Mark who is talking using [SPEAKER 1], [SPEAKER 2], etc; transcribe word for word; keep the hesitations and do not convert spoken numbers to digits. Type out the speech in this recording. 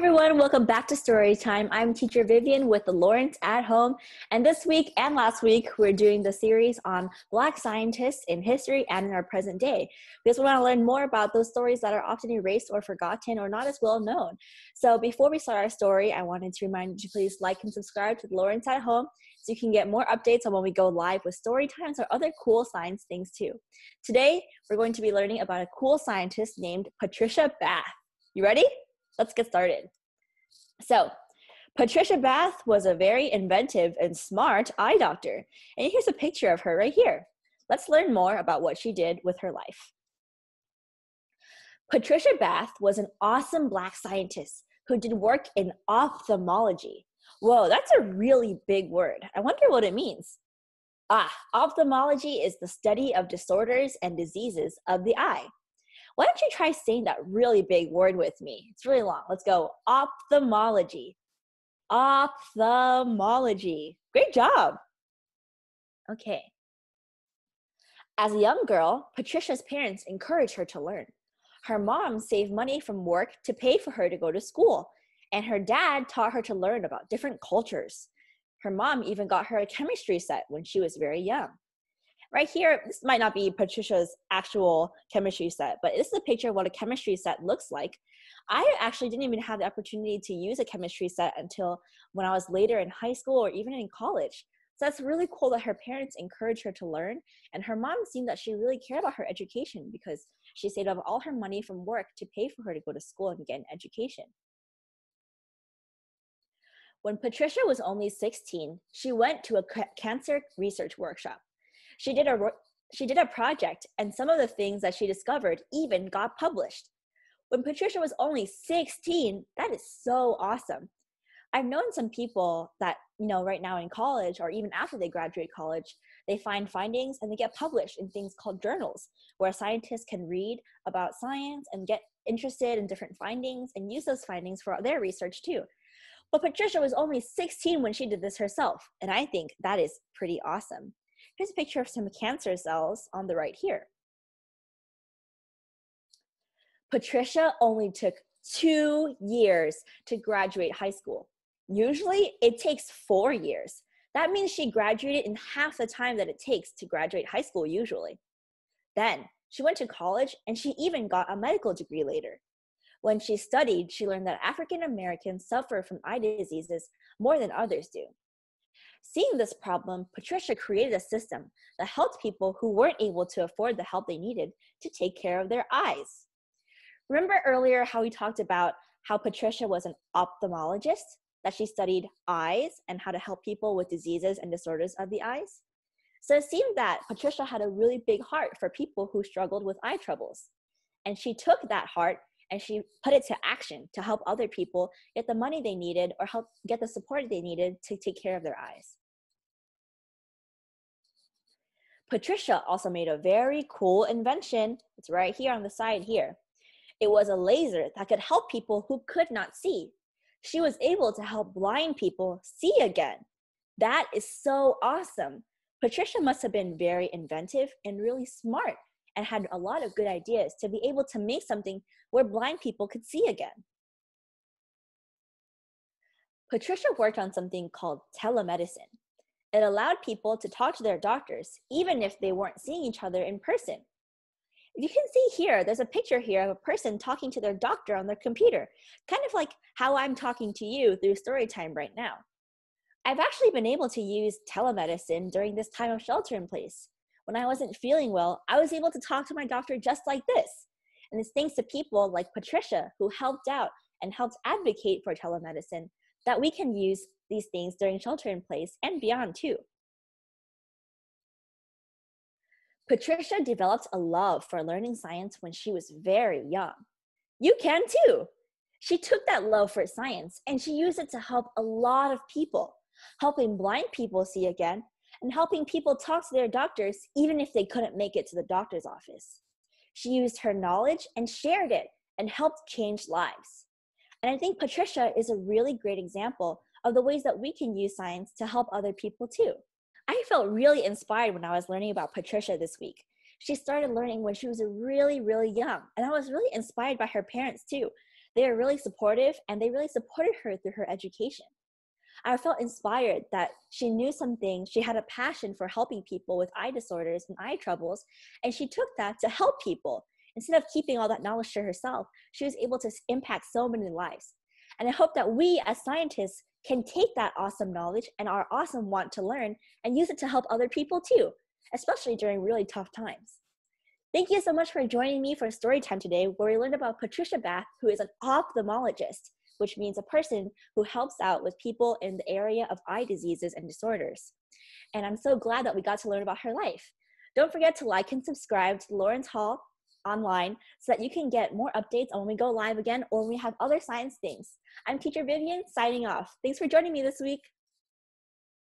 [SPEAKER 1] everyone, welcome back to Storytime. I'm teacher Vivian with the Lawrence at Home, and this week and last week we're doing the series on Black scientists in history and in our present day, because we want to learn more about those stories that are often erased or forgotten or not as well known. So before we start our story, I wanted to remind you to please like and subscribe to the Lawrence at Home so you can get more updates on when we go live with story times or other cool science things too. Today, we're going to be learning about a cool scientist named Patricia Bath. You ready? Let's get started. So, Patricia Bath was a very inventive and smart eye doctor. And here's a picture of her right here. Let's learn more about what she did with her life. Patricia Bath was an awesome Black scientist who did work in ophthalmology. Whoa, that's a really big word. I wonder what it means. Ah, ophthalmology is the study of disorders and diseases of the eye. Why don't you try saying that really big word with me? It's really long. Let's go. Ophthalmology. Ophthalmology. Great job. Okay. As a young girl, Patricia's parents encouraged her to learn. Her mom saved money from work to pay for her to go to school, and her dad taught her to learn about different cultures. Her mom even got her a chemistry set when she was very young. Right here, this might not be Patricia's actual chemistry set, but this is a picture of what a chemistry set looks like. I actually didn't even have the opportunity to use a chemistry set until when I was later in high school or even in college. So that's really cool that her parents encouraged her to learn, and her mom seemed that she really cared about her education because she saved up all her money from work to pay for her to go to school and get an education. When Patricia was only sixteen, she went to a cancer research workshop. She did a she did a project, and some of the things that she discovered even got published. When Patricia was only sixteen, that is so awesome. I've known some people that, you know, right now in college or even after they graduate college, they find findings and they get published in things called journals, where scientists can read about science and get interested in different findings and use those findings for their research too. But Patricia was only sixteen when she did this herself, and I think that is pretty awesome. Here's a picture of some cancer cells on the right here. Patricia only took two years to graduate high school. Usually it takes four years. That means she graduated in half the time that it takes to graduate high school usually. Then she went to college and she even got a medical degree later. When she studied, she learned that African Americans suffer from eye diseases more than others do. Seeing this problem, Patricia created a system that helped people who weren't able to afford the help they needed to take care of their eyes. Remember earlier how we talked about how Patricia was an ophthalmologist, that she studied eyes and how to help people with diseases and disorders of the eyes? So it seemed that Patricia had a really big heart for people who struggled with eye troubles. And she took that heart and she put it to action to help other people get the money they needed or help get the support they needed to take care of their eyes. Patricia also made a very cool invention. It's right here on the side here. It was a laser that could help people who could not see. She was able to help blind people see again. That is so awesome. Patricia must have been very inventive and really smart and had a lot of good ideas to be able to make something where blind people could see again. Patricia worked on something called telemedicine. It allowed people to talk to their doctors, even if they weren't seeing each other in person. You can see here, there's a picture here of a person talking to their doctor on their computer, kind of like how I'm talking to you through Storytime right now. I've actually been able to use telemedicine during this time of shelter in place. When I wasn't feeling well, I was able to talk to my doctor just like this. And it's thanks to people like Patricia who helped out and helped advocate for telemedicine that we can use these things during shelter in place and beyond too. Patricia developed a love for learning science when she was very young. You can too. She took that love for science and she used it to help a lot of people, helping blind people see again and helping people talk to their doctors even if they couldn't make it to the doctor's office. She used her knowledge and shared it and helped change lives. And I think Patricia is a really great example of the ways that we can use science to help other people too. I felt really inspired when I was learning about Patricia this week. She started learning when she was really, really young, and I was really inspired by her parents too. They are really supportive, and they really supported her through her education. I felt inspired that she knew something, she had a passion for helping people with eye disorders and eye troubles, and she took that to help people. Instead of keeping all that knowledge to herself, she was able to impact so many lives. And I hope that we as scientists can take that awesome knowledge and our awesome want to learn and use it to help other people too, especially during really tough times. Thank you so much for joining me for Storytime today, where we learned about Patricia Bath, who is an ophthalmologist, which means a person who helps out with people in the area of eye diseases and disorders. And I'm so glad that we got to learn about her life. Don't forget to like and subscribe to Lawrence Hall online so that you can get more updates on when we go live again or when we have other science things. I'm Teacher Vivian, signing off. Thanks for joining me this week.